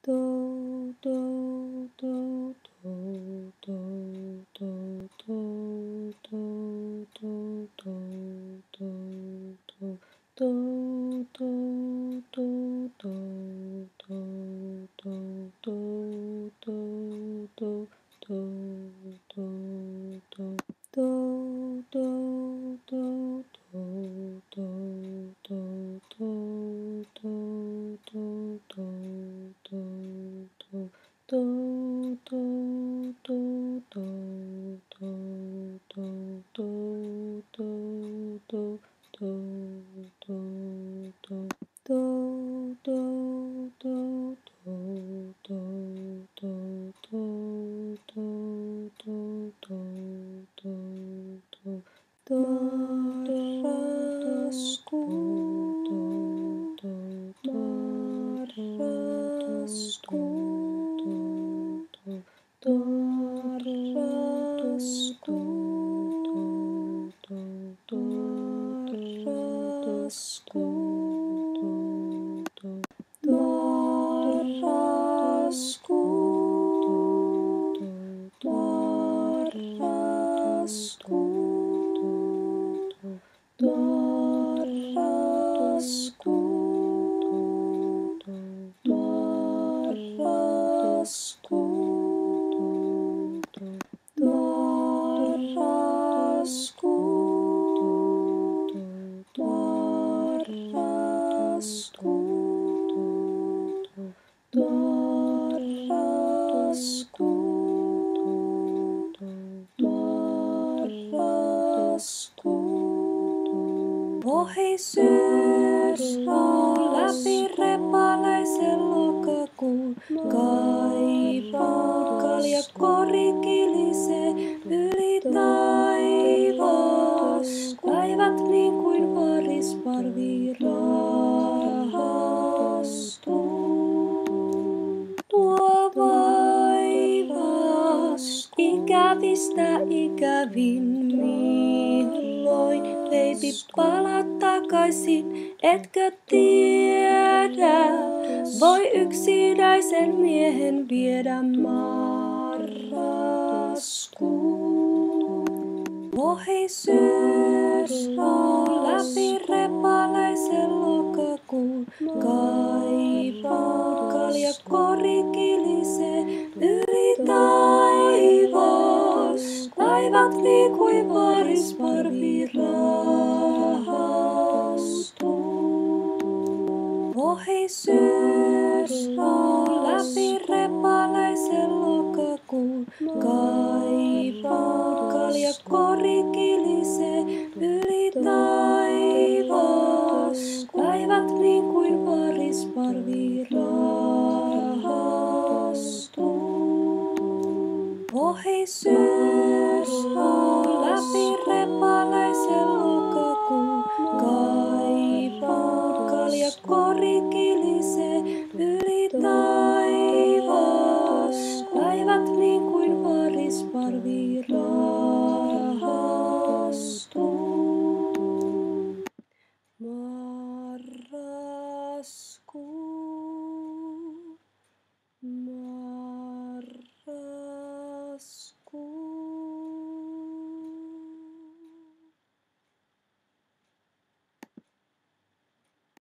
Ohi syyskuu läpi repaleisen lokakuun. Kaivaan kaljakori kilisee yli taivaan. Päivät niin kuin varisparvi rahastuu. Tuo vaivas ikävistä ikävin milloin. Baby, pala takaisin, etkö tiedä? Voi yksinäisen miehen viedä marraskuu. Ohi syyskuu läpi repaleisen lokakuun. Kaivaan kaljakori kilisee yli taivaan. Päivät niin kuin varisparvi rahastuu. Ohi syyskuu läpi repaleisen lokakuun. Kaivaan kaljakori kilisee yli taivaan. Päivät niin kuin varisparvi rahastuu. Ohi syyskuu läpi repaleisen lokakuun. Kaivaan kaljakori kilisee yli taivaan.